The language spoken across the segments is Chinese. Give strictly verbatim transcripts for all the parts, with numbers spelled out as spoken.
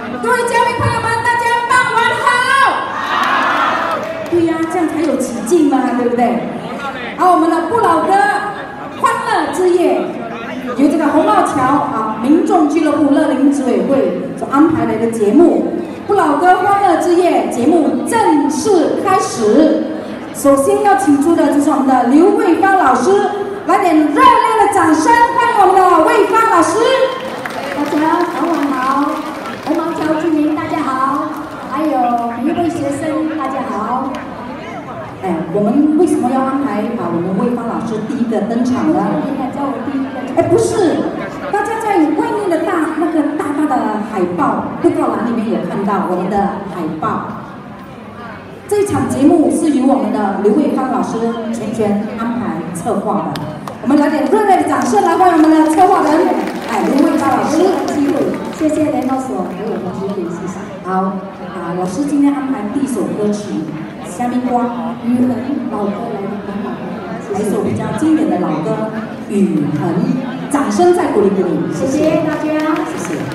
各位嘉宾朋友们，大家傍晚好。好。对呀、啊，这样才有起劲嘛，对不对？好，我们的不老歌欢乐之夜，由这个红帽桥啊民众俱乐部乐龄执委会所安排的一个节目。不老歌欢乐之夜节目正式开始。首先要请出的就是我们的刘卫芳老师，来点热烈的掌声，欢迎我们的卫芳老师。 大家傍晚好，红毛桥居民大家好，还有每一位学生大家好。 哎，我们为什么要安排把我们卫芳老师第一个登场呢？ 你还叫我第一个？ 哎，不是，大家在外面的大那个大大的海报布告栏里面有看到我们的海报。这一场节目是由我们的刘卫芳老师全权安排策划的，我们来点热烈的掌声来欢迎我们的策划人，哎，刘卫芳老师。 机会，谢谢联络所给我的机会，谢谢。 好啊，老师今天安排第一首歌曲《虾米瓜》， 雨痕老歌来的很好， 来一首比较经典的老歌《雨痕》，掌声再鼓励鼓励， 谢谢大家， 谢谢。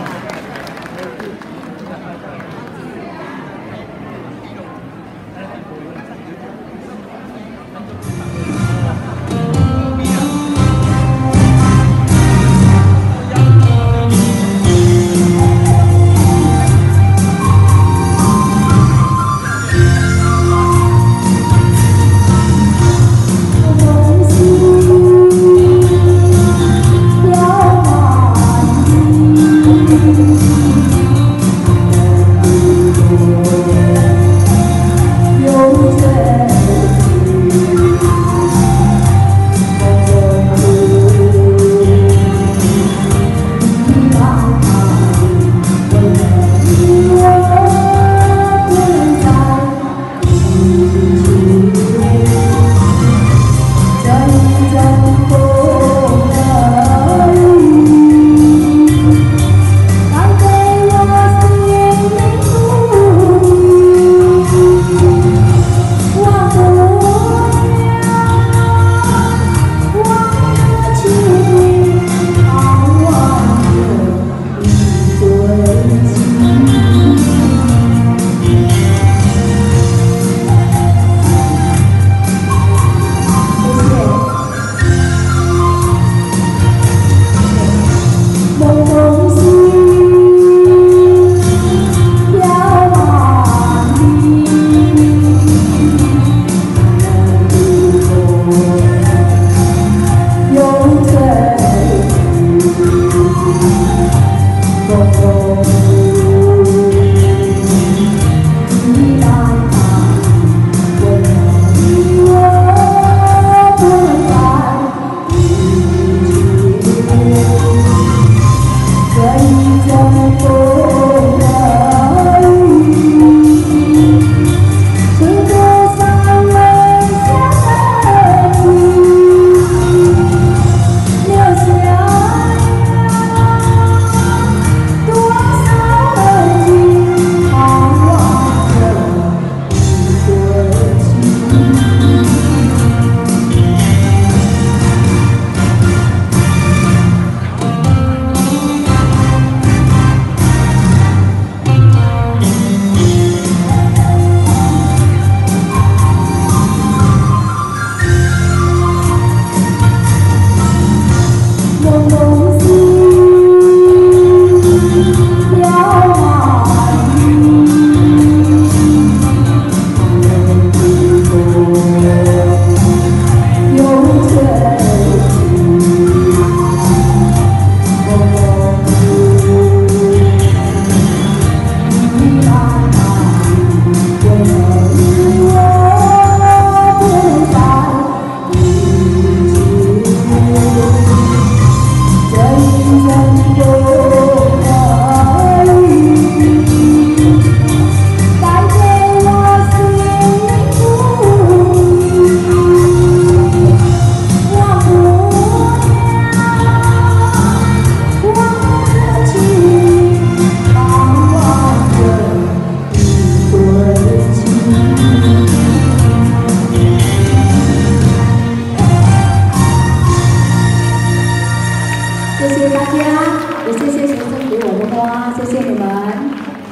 飘满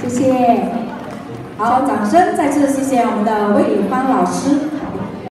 谢谢。 好，掌声再次谢谢我们的魏芳老师。